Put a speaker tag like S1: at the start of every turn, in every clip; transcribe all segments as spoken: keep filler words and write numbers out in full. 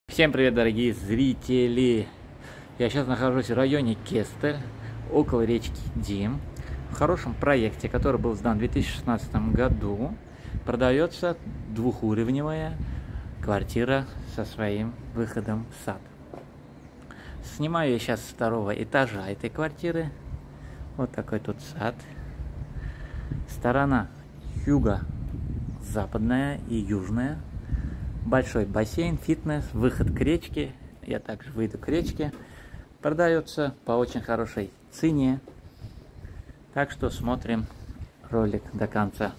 S1: Всем привет, дорогие зрители! Я сейчас нахожусь в районе Кестель, около речки Дим. В хорошем проекте, который был сдан в две тысячи шестнадцатом году, продается двухуровневая квартира со своим выходом в сад. Снимаю я сейчас с второго этажа этой квартиры. Вот такой тут сад. Сторона юго-западная и южная. Большой бассейн, фитнес, выход к речке. Я также выйду к речке. Продается по очень хорошей цене. Так что смотрим ролик до конца.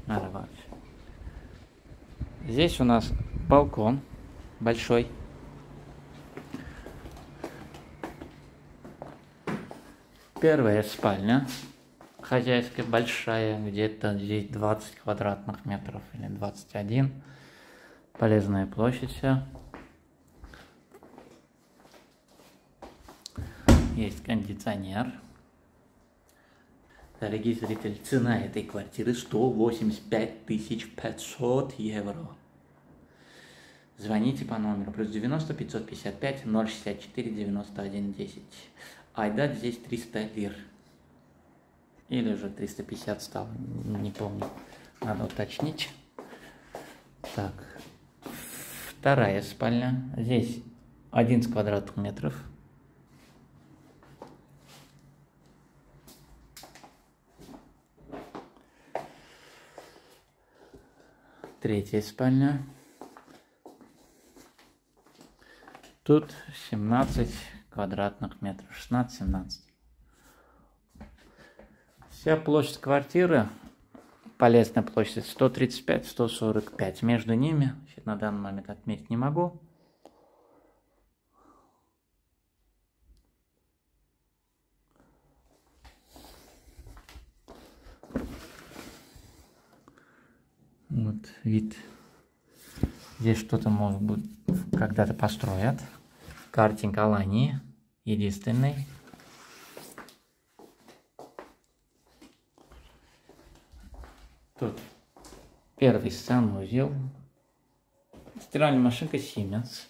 S1: Здесь у нас балкон большой. Первая спальня. Хозяйская, большая. Где-то здесь двадцать квадратных метров или двадцать один. Полезная площадь вся. Есть кондиционер. Дорогие зрители, цена этой квартиры сто восемьдесят пять тысяч пятьсот евро. Звоните по номеру плюс девяносто пятьсот пятьдесят пять ноль шестьдесят четыре девяносто один десять. Айдат здесь триста лир. Или уже триста пятьдесят стало, не помню. Надо уточнить. Так. Вторая спальня. Здесь одиннадцать квадратных метров. Третья спальня. Тут семнадцать квадратных метров. шестнадцать-семнадцать. Вся площадь квартиры, полезная площадь, сто тридцать пять — сто сорок пять. Между ними, сейчас на данный момент отметить не могу. Вот вид. Здесь что-то, может быть, когда-то построят. Картинг Алании. Единственный. Тут первый санузел. Стиральная машинка Siemens.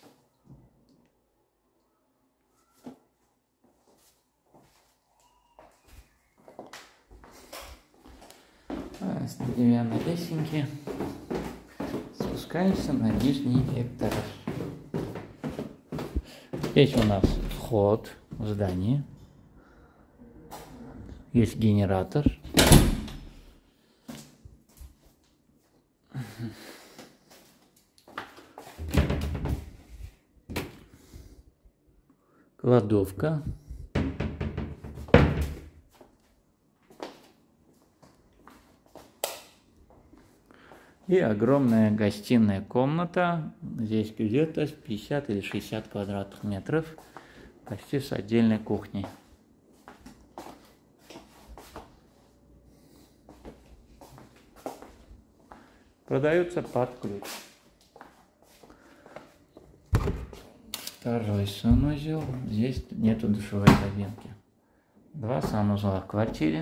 S1: С деревянной лесенки спускаемся на нижний этаж. Здесь у нас вход в здание. Есть генератор. Кладовка. И огромная гостиная комната. Здесь где-то пятьдесят или шестьдесят квадратных метров. Почти с отдельной кухней. Продается под ключ. Второй санузел. Здесь нету душевой кабинки. Два санузла в квартире.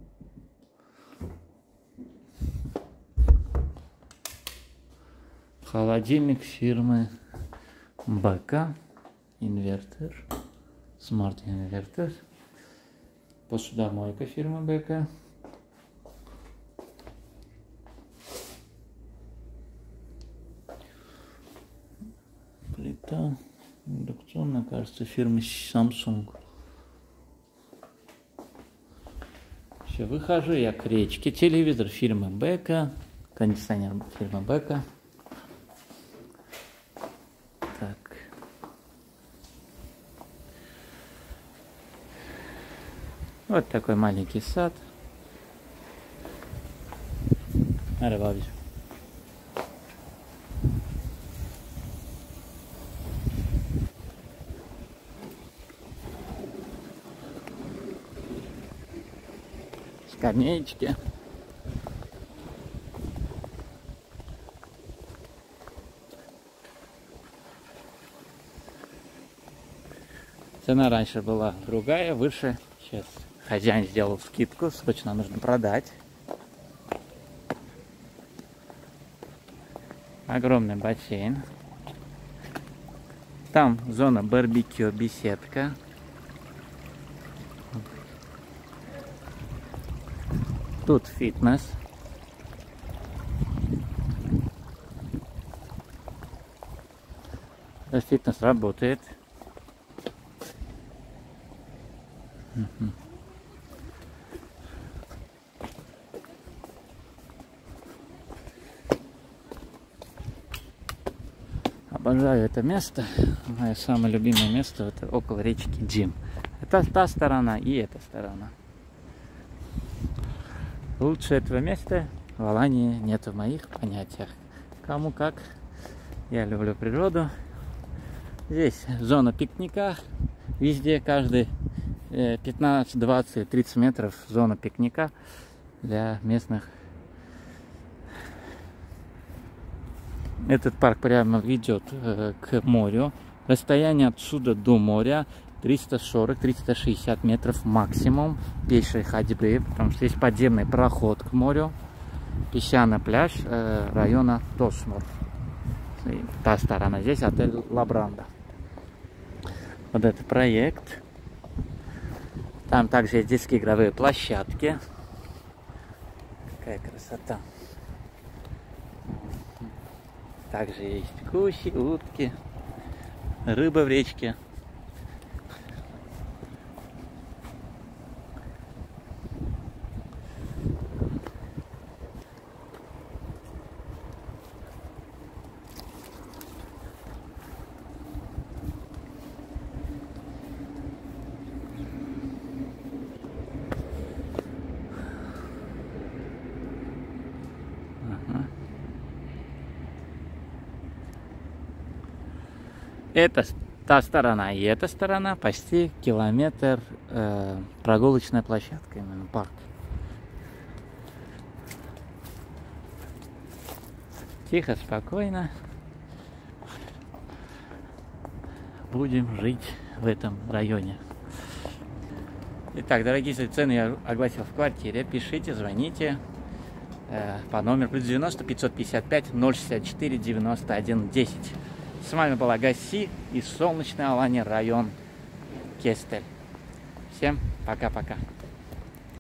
S1: Холодильник фирмы Бека. Инвертор. Смарт-инвертор. Посудомойка фирмы Бека. Плита индукционная, кажется, фирмы Samsung. Все, выхожу я к речке. Телевизор фирмы Бека. Кондиционер фирмы Бека. Так. Вот такой маленький сад. Арабабич. Скамеечки. Цена раньше была другая, выше. Сейчас хозяин сделал скидку, срочно нужно продать. Огромный бассейн. Там зона барбекю, беседка. Тут фитнес. Фитнес работает. Обожаю это место. Мое самое любимое место — это около речки Дим. Это та сторона и эта сторона. Лучше этого места в Алании нет в моих понятиях. Кому как. Я люблю природу. Здесь зона пикника. Везде, каждый пятнадцать, двадцать, тридцать метров зона пикника для местных. Этот парк прямо ведет э, к морю. Расстояние отсюда до моря триста сорок — триста шестьдесят метров максимум пешей ходьбы, потому что есть подземный проход к морю. Песчаный пляж э, района Тосмур. И та сторона. Здесь отель Лабранда. Вот это проект. Там также есть детские игровые площадки. Какая красота. Также есть гуси, утки, рыба в речке. Это та сторона и эта сторона почти километр э, прогулочная площадка, именно парк. Тихо, спокойно будем жить в этом районе. Итак, дорогие цены я огласил в квартире. Пишите, звоните э, по номеру плюс девяносто пятьсот пятьдесят пять ноль шестьдесят четыре девяносто один десять. С вами была Гаси из солнечной Алании, район Кестель. Всем пока-пока.